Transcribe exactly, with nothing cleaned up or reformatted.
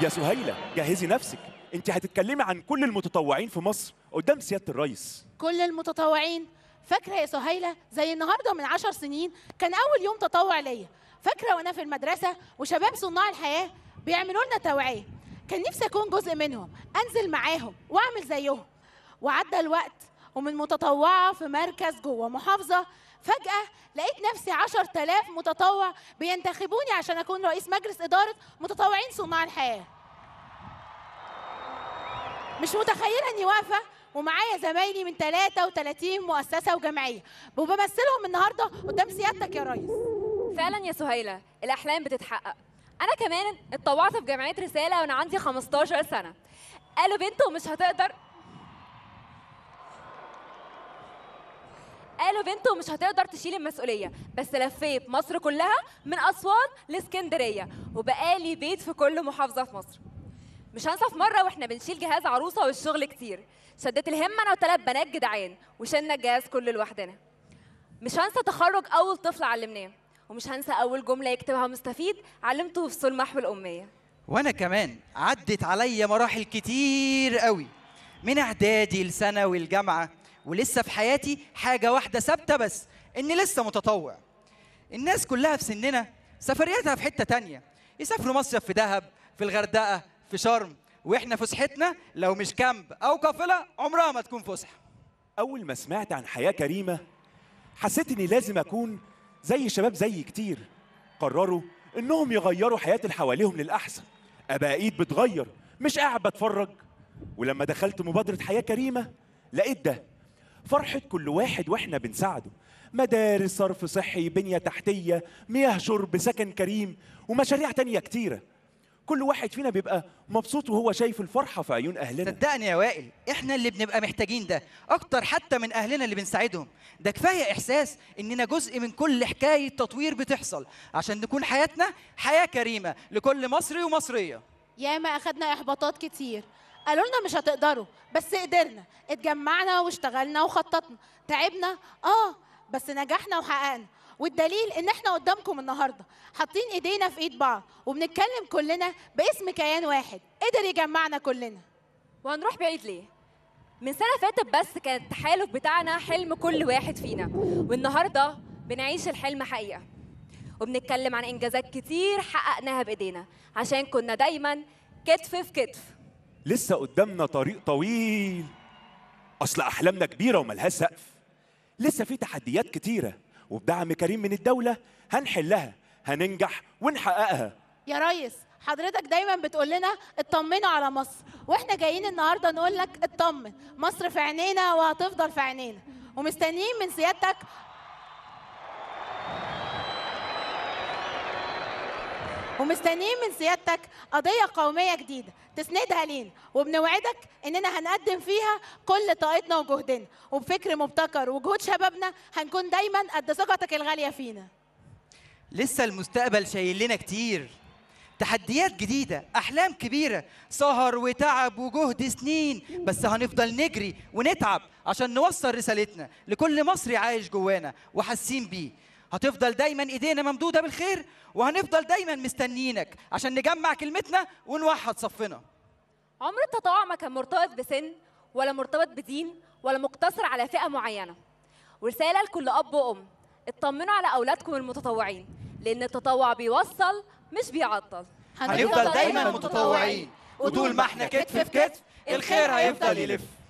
يا سهيلة جهزي نفسك، انت هتتكلمي عن كل المتطوعين في مصر قدام سيادة الرئيس. كل المتطوعين؟ فاكرة يا سهيلة زي النهاردة من عشر سنين كان أول يوم تطوع ليا. فاكرة وأنا في المدرسة وشباب صناع الحياة بيعملوا لنا توعية، كان نفسي أكون جزء منهم، أنزل معاهم وأعمل زيهم. وعدى الوقت ومن متطوعة في مركز جوه محافظة فجأة لقيت نفسي عشر تلاف متطوع بينتخبوني عشان أكون رئيس مجلس إدارة متطوعين صناع الحياة. مش متخيلة إني واقفة ومعايا زمايلي من ثلاثة وثلاثين مؤسسة وجمعية وبمثلهم النهاردة قدام سيادتك يا ريس. فعلا يا سهيلة الأحلام بتتحقق. أنا كمان اتطوعت في جمعية رسالة وأنا عندي خمستاشر سنة. قالوا بنت ومش هتقدر قالوا بنت ومش هتقدر تشيل المسؤولية، بس لفيت مصر كلها من أسوان لإسكندرية وبقالي بيت في كل محافظة في مصر. مش هنسى في مرة واحنا بنشيل جهاز عروسة والشغل كتير، شدت الهمة أنا وثلاث بنات جدعان وشلنا الجهاز كله لوحدنا. مش هنسى تخرج أول طفل علمناه، ومش هنسى أول جملة يكتبها مستفيد علمته في فصول محو الأمية. وأنا كمان عدت عليا مراحل كتير قوي من إعدادي لثانوي الجامعة، ولسه في حياتي حاجة واحدة ثابتة بس، إني لسه متطوع. الناس كلها في سننا سفرياتها في حتة تانية، يسافروا مصيف في دهب، في الغردقة، في شرم، وإحنا فسحتنا لو مش كامب أو قافلة عمرها ما تكون فسحة. أول ما سمعت عن حياة كريمة حسيت إني لازم أكون زي شباب زي كتير قرروا إنهم يغيروا حياة اللي حواليهم للأحسن. أبقى إيد بتغير مش قاعد بتفرج. ولما دخلت مبادرة حياة كريمة لقيت ده فرحة كل واحد وإحنا بنساعده، مدارس، صرف صحي، بنية تحتية، مياه شرب، سكن كريم، ومشاريع تانية كتيرة. كل واحد فينا بيبقى مبسوط وهو شايف الفرحة في عيون أهلنا. صدقني يا وائل إحنا اللي بنبقى محتاجين ده أكتر حتى من أهلنا اللي بنساعدهم. ده كفاية إحساس إننا جزء من كل حكاية تطوير بتحصل عشان نكون حياتنا حياة كريمة لكل مصري ومصرية. ياما أخدنا إحباطات كتير، قالوا لنا مش هتقدروا، بس قدرنا، اتجمعنا واشتغلنا وخططنا، تعبنا اه بس نجحنا وحققنا. والدليل ان احنا قدامكم النهارده حاطين ايدينا في ايد بعض وبنتكلم كلنا باسم كيان واحد قدر يجمعنا كلنا. وهنروح بعيد ليه؟ من سنة فاتت بس كان التحالف بتاعنا حلم كل واحد فينا، والنهارده بنعيش الحلم حقيقة وبنتكلم عن انجازات كتير حققناها بايدينا عشان كنا دايما كتف في كتف. لسه قدامنا طريق طويل، أصل أحلامنا كبيرة وملهاش سقف. لسه في تحديات كتيرة وبدعم كريم من الدولة هنحلها، هننجح ونحققها. يا ريس حضرتك دايما بتقول لنا اطمنوا على مصر، واحنا جايين النهارده نقول لك اطمن، مصر في عينينا وهتفضل في عينينا، ومستنيين من سيادتك ومستنيين من سيادتك قضية قومية جديدة تسندها لينا، وبنوعدك إننا هنقدم فيها كل طاقتنا وجهدنا، وبفكر مبتكر وجهود شبابنا هنكون دايما قد ثقتك الغالية فينا. لسه المستقبل شايل لنا كتير، تحديات جديدة، أحلام كبيرة، سهر وتعب وجهد سنين، بس هنفضل نجري ونتعب عشان نوصل رسالتنا لكل مصري عايش جوانا وحاسين بيه. هتفضل دايما ايدينا ممدودة بالخير، وهنفضل دايما مستنيينك عشان نجمع كلمتنا ونوحد صفنا. عمر التطوع ما كان مرتبط بسن ولا مرتبط بدين ولا مقتصر على فئة معينة. ورسالة لكل أب وأم، اطمنوا على أولادكم المتطوعين، لأن التطوع بيوصل مش بيعطل. هنفضل دايما متطوعين، وطول ما احنا كتف في كتف الخير هيفضل يلف.